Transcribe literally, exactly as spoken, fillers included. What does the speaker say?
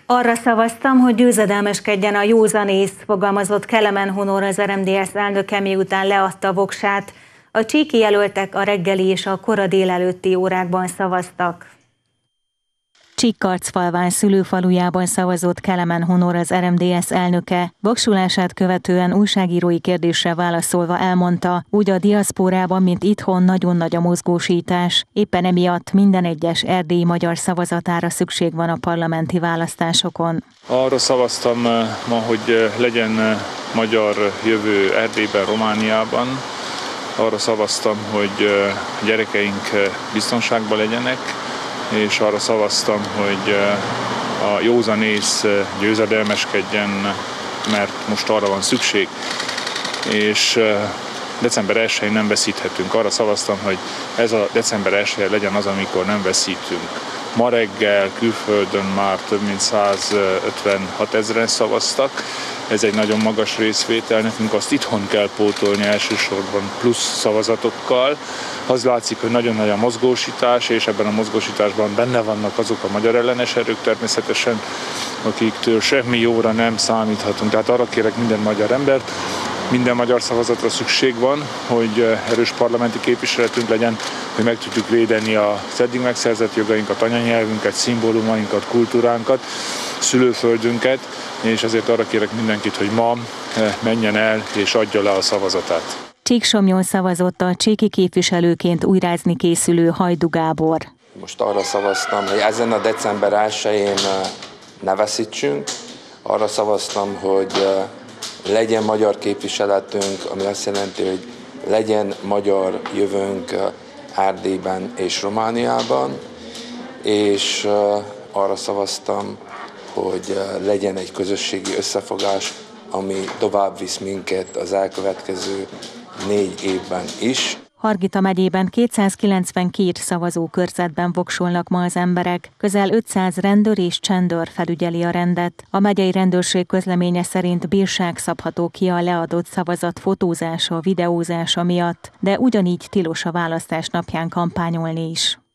Arra szavaztam, hogy győzedelmeskedjen a józanész, fogalmazott Kelemen Honor, az er em dé es elnöke, miután leadta a voksát. A csíki jelöltek a reggeli és a kora délelőtti órákban szavaztak. Csíkkarcfalván szülőfalujában szavazott Kelemen Honor, az er em dé es elnöke. Voksulását követően újságírói kérdésre válaszolva elmondta, úgy a diaszpórában, mint itthon nagyon nagy a mozgósítás. Éppen emiatt minden egyes erdélyi magyar szavazatára szükség van a parlamenti választásokon. Arra szavaztam ma, hogy legyen magyar jövő Erdélyben, Romániában. Arra szavaztam, hogy gyerekeink biztonságban legyenek, és arra szavaztam, hogy a józanész győzedelmeskedjen, mert most arra van szükség, és december elsején nem veszíthetünk. Arra szavaztam, hogy ez a december elseje legyen az, amikor nem veszítünk. Ma reggel külföldön már több mint százötvenhat ezeren szavaztak. Ez egy nagyon magas részvétel, nekünk azt itthon kell pótolni elsősorban plusz szavazatokkal. Az látszik, hogy nagyon nagy a mozgósítás, és ebben a mozgósításban benne vannak azok a magyar ellenes erők természetesen, akiktől semmi jóra nem számíthatunk. Tehát arra kérek minden magyar embert, minden magyar szavazatra szükség van, hogy erős parlamenti képviseletünk legyen, hogy meg tudjuk védeni az eddig megszerzett jogainkat, anyanyelvünket, szimbólumainkat, kultúránkat, szülőföldünket, és ezért arra kérek mindenkit, hogy ma menjen el és adja le a szavazatát. Csíksomlyón szavazott a csíki képviselőként újrázni készülő Hajdu Gábor. Most arra szavaztam, hogy ezen a december elsején ne veszítsünk. Arra szavaztam, hogy legyen magyar képviseletünk, ami azt jelenti, hogy legyen magyar jövőnk Erdélyben és Romániában, és arra szavaztam, hogy legyen egy közösségi összefogás, ami tovább visz minket az elkövetkező négy évben is. Hargita megyében kétszázkilencvenkét szavazókörzetben voksolnak ma az emberek. Közel ötszáz rendőr és csendőr felügyeli a rendet. A megyei rendőrség közleménye szerint bírság szabható ki a leadott szavazat fotózása, videózása miatt, de ugyanígy tilos a választás napján kampányolni is.